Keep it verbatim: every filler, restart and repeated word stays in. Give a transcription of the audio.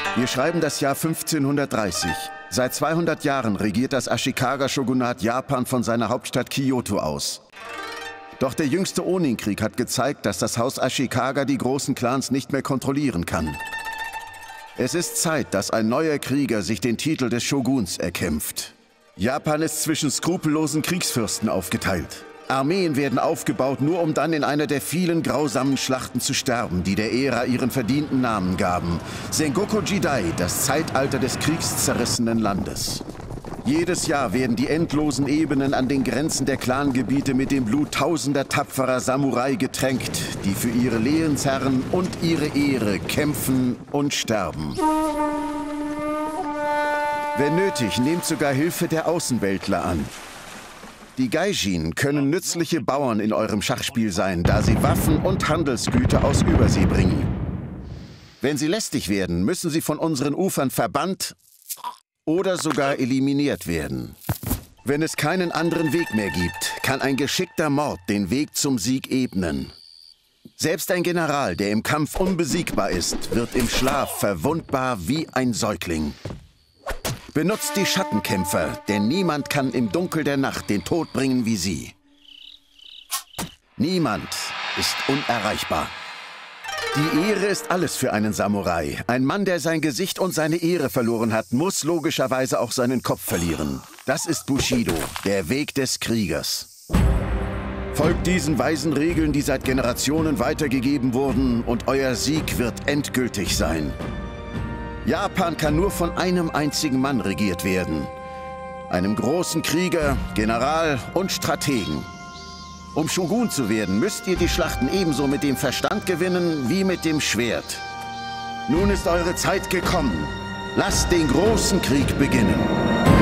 Wir schreiben das Jahr fünfzehnhundertdreißig. Seit zweihundert Jahren regiert das Ashikaga-Shogunat Japan von seiner Hauptstadt Kyoto aus. Doch der jüngste Onin-Krieg hat gezeigt, dass das Haus Ashikaga die großen Clans nicht mehr kontrollieren kann. Es ist Zeit, dass ein neuer Krieger sich den Titel des Shoguns erkämpft. Japan ist zwischen skrupellosen Kriegsfürsten aufgeteilt. Armeen werden aufgebaut, nur um dann in einer der vielen grausamen Schlachten zu sterben, die der Ära ihren verdienten Namen gaben. Sengoku Jidai, das Zeitalter des kriegszerrissenen Landes. Jedes Jahr werden die endlosen Ebenen an den Grenzen der Clangebiete mit dem Blut tausender tapferer Samurai getränkt, die für ihre Lehensherren und ihre Ehre kämpfen und sterben. Wenn nötig, nehmt sogar Hilfe der Außenweltler an. Die Gaijin können nützliche Bauern in eurem Schachspiel sein, da sie Waffen und Handelsgüter aus Übersee bringen. Wenn sie lästig werden, müssen sie von unseren Ufern verbannt oder sogar eliminiert werden. Wenn es keinen anderen Weg mehr gibt, kann ein geschickter Mord den Weg zum Sieg ebnen. Selbst ein General, der im Kampf unbesiegbar ist, wird im Schlaf verwundbar wie ein Säugling. Benutzt die Schattenkämpfer, denn niemand kann im Dunkel der Nacht den Tod bringen wie sie. Niemand ist unerreichbar. Die Ehre ist alles für einen Samurai. Ein Mann, der sein Gesicht und seine Ehre verloren hat, muss logischerweise auch seinen Kopf verlieren. Das ist Bushido, der Weg des Kriegers. Folgt diesen weisen Regeln, die seit Generationen weitergegeben wurden, und euer Sieg wird endgültig sein. Japan kann nur von einem einzigen Mann regiert werden. Einem großen Krieger, General und Strategen. Um Shogun zu werden, müsst ihr die Schlachten ebenso mit dem Verstand gewinnen wie mit dem Schwert. Nun ist eure Zeit gekommen. Lasst den großen Krieg beginnen.